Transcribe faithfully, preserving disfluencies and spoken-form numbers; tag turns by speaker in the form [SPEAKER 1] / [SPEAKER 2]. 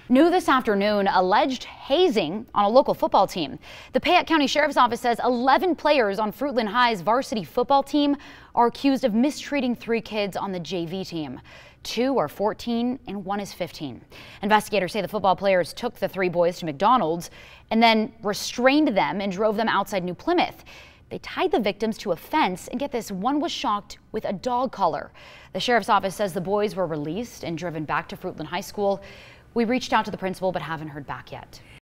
[SPEAKER 1] New this afternoon, alleged hazing on a local football team. The Payette County Sheriff's Office says eleven players on Fruitland High's varsity football team are accused of mistreating three kids on the J V team. Two are fourteen and one is fifteen. Investigators say the football players took the three boys to McDonald's and then restrained them and drove them outside New Plymouth. They tied the victims to a fence, and get this, one was shocked with a dog collar. The Sheriff's Office says the boys were released and driven back to Fruitland High School. We reached out to the principal but haven't heard back yet.